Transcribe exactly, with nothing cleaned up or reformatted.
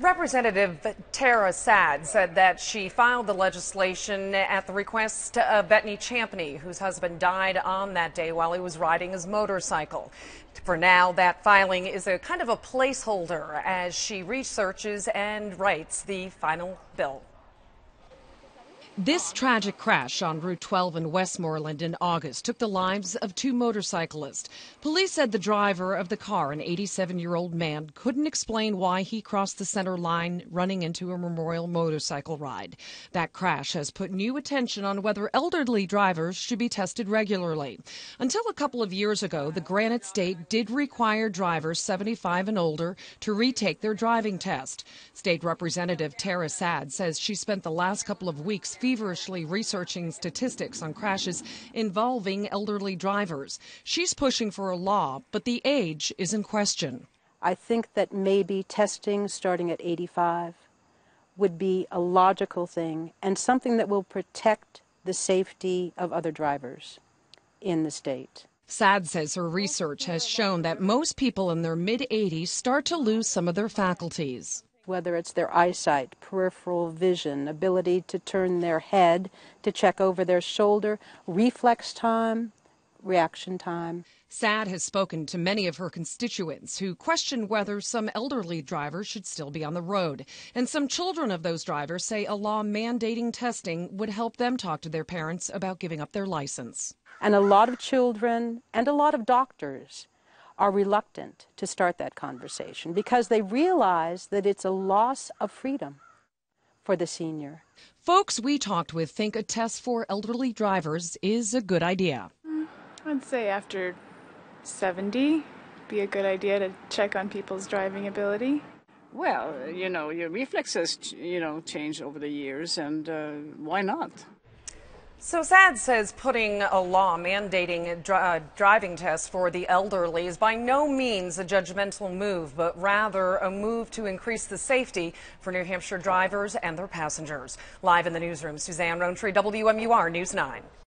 Representative Tara Sad said that she filed the legislation at the request of Bettany Champney, whose husband died on that day while he was riding his motorcycle. For now, that filing is a kind of a placeholder as she researches and writes the final bill. This tragic crash on Route twelve in Westmoreland in August took the lives of two motorcyclists. Police said the driver of the car, an eighty-seven-year-old man, couldn't explain why he crossed the center line running into a memorial motorcycle ride. That crash has put new attention on whether elderly drivers should be tested regularly. Until a couple of years ago, the Granite State did require drivers seventy-five and older to retake their driving test. State Representative Tara Sad says she spent the last couple of weeks feverishly researching statistics on crashes involving elderly drivers. She's pushing for a law, but the age is in question. I think that maybe testing starting at eighty-five would be a logical thing and something that will protect the safety of other drivers in the state. Sad says her research has shown that most people in their mid-eighties start to lose some of their faculties. Whether it's their eyesight, peripheral vision, ability to turn their head, to check over their shoulder, reflex time, reaction time. Sad has spoken to many of her constituents who question whether some elderly drivers should still be on the road. And some children of those drivers say a law mandating testing would help them talk to their parents about giving up their license. And a lot of children and a lot of doctors are reluctant to start that conversation because they realize that it's a loss of freedom for the senior. Folks we talked with think a test for elderly drivers is a good idea. I'd say after seventy, be a good idea to check on people's driving ability. Well, you know, your reflexes, you know, change over the years, and uh, why not? So Sad says putting a law mandating a dri uh, driving tests for the elderly is by no means a judgmental move, but rather a move to increase the safety for New Hampshire drivers and their passengers. Live in the newsroom, Suzanne Rowntree, W M U R News nine.